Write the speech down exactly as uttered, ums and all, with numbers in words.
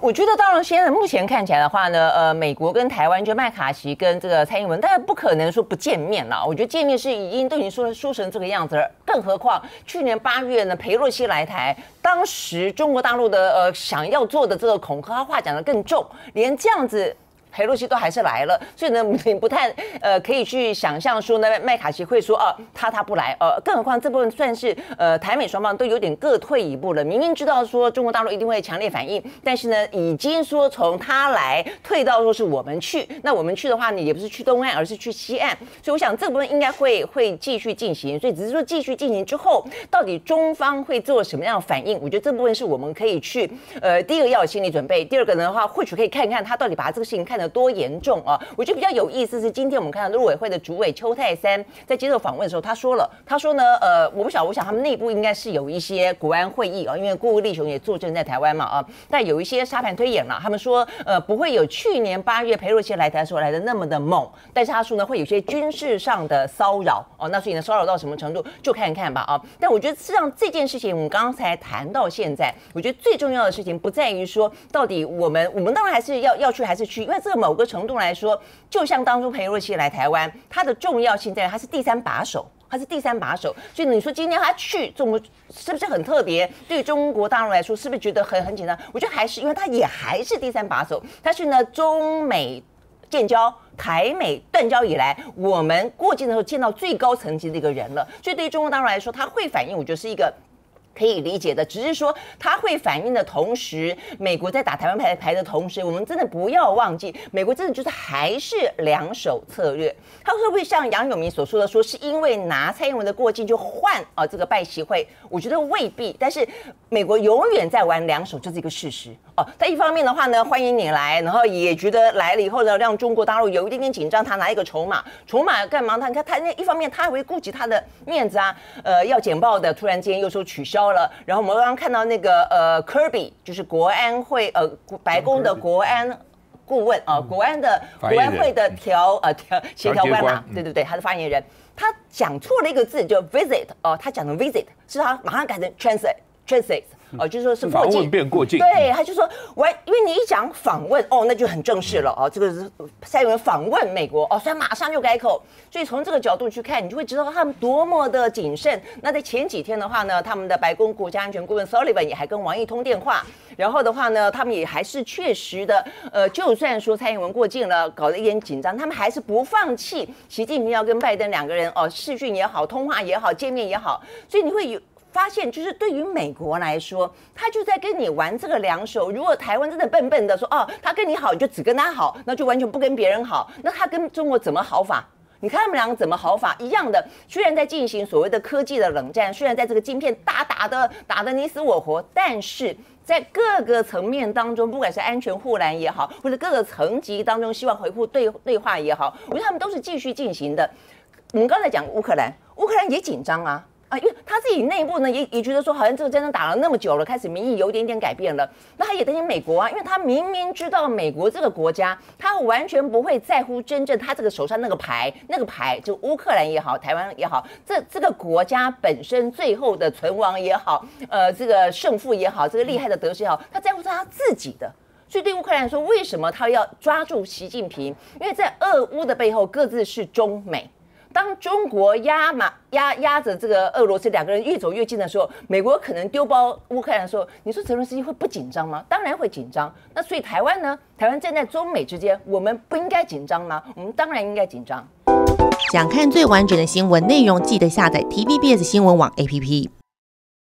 我觉得当然，现在目前看起来的话呢，呃，美国跟台湾就麦卡锡跟这个蔡英文，当然不可能说不见面了。我觉得见面是已经都已经说说成这个样子了，更何况去年八月呢，裴洛西来台，当时中国大陆的呃想要做的这个恐吓，他话讲得更重，连这样子。裴洛西都还是来了，所以呢，你不太呃可以去想象说呢，麦卡锡会说哦，他他不来，呃，更何况这部分算是呃台美双方都有点各退一步了。明明知道说中国大陆一定会强烈反应，但是呢，已经说从他来退到说是我们去，那我们去的话呢，也不是去东岸，而是去西岸。所以我想这部分应该会会继续进行，所以只是说继续进行之后，到底中方会做什么样的反应？我觉得这部分是我们可以去呃第一个要有心理准备，第二个的话，或许可以看看他到底把这个事情看得多严重啊！我觉得比较有意思是，今天我们看到陆委会的主委邱泰三在接受访问的时候，他说了，他说呢，呃，我不晓得，我想他们内部应该是有一些国安会议啊，因为顾立雄也坐镇在台湾嘛啊，但有一些沙盘推演了，他们说，呃，不会有去年八月裴洛西来台的时候来的那么的猛，但是他说呢，会有些军事上的骚扰哦，那所以呢，骚扰到什么程度就看看吧啊！但我觉得事实上这件事情，我们刚才谈到现在，我觉得最重要的事情不在于说到底我们我们当然还是要要去还是去，因为这个某个程度来说，就像当初裴洛西来台湾，它的重要性在于它是第三把手，他是第三把手，所以你说今天他去中是不是很特别？对中国大陆来说，是不是觉得很很紧张？我觉得还是，因为他也还是第三把手，他是呢中美建交、台美断交以来，我们过境的时候见到最高层级的一个人了，所以对于中国大陆来说，他会反应，我觉得是一个可以理解的，只是说它会反应的同时，美国在打台湾牌牌的同时，我们真的不要忘记，美国真的就是还是两手策略。它会不会像杨永明所说的，说是因为拿蔡英文的过境就换啊这个拜习会？我觉得未必，但是美国永远在玩两手，这是一个事实哦。他一方面的话呢，欢迎你来，然后也觉得来了以后呢，让中国大陆有一点点紧张，他拿一个筹码，筹码干嘛？他看他那一方面他还会顾及他的面子啊，呃，要简报的突然间又说取消了，然后我们刚刚看到那个呃 Kirby 就是国安会呃白宫的国安顾问啊、呃，国安的国安会的调呃调协调官嘛，对对对，他的发言人，他讲错了一个字，就 visit 哦、呃，他讲的 visit 是他马上改成 translate translate。哦，就是说是过境， 访问变过境， 对，他就说，我因为你一讲访问，哦，那就很正式了哦，这个是蔡英文访问美国，哦，所以马上就改口，所以从这个角度去看，你就会知道他们多么的谨慎。那在前几天的话呢，他们的白宫国家安全顾问 Sullivan 也还跟王毅通电话，然后的话呢，他们也还是确实的，呃，就算说蔡英文过境了，搞得一点紧张，他们还是不放弃习近平要跟拜登两个人哦视讯也好，通话也好，见面也好，所以你会有。发现就是对于美国来说，他就在跟你玩这个两手。如果台湾真的笨笨的说哦，他跟你好，你就只跟他好，那就完全不跟别人好，那他跟中国怎么好法？你看他们两个怎么好法？一样的，虽然在进行所谓的科技的冷战，虽然在这个晶片大打的打得你死我活，但是在各个层面当中，不管是安全护栏也好，或者各个层级当中希望回复对对话也好，我觉得他们都是继续进行的。我们刚才讲乌克兰，乌克兰也紧张啊。啊，因为他自己内部呢也也觉得说，好像这个战争打了那么久了，开始民意有点点改变了。那他也担心美国啊，因为他明明知道美国这个国家，他完全不会在乎真正他这个手上那个牌，那个牌就乌克兰也好，台湾也好，这这个国家本身最后的存亡也好，呃，这个胜负也好，这个厉害的得失也好，他在乎是他自己的。所以对乌克兰来说，为什么他要抓住习近平？因为在俄乌的背后，各自是中美。当中国压马压压着这个俄罗斯两个人越走越近的时候，美国可能丢包乌克兰的时候，你说泽连斯基会不紧张吗？当然会紧张。那所以台湾呢？台湾站在中美之间，我们不应该紧张吗？我们当然应该紧张。 想看最完整的新闻内容，记得下载 T V B S 新闻网 A P P。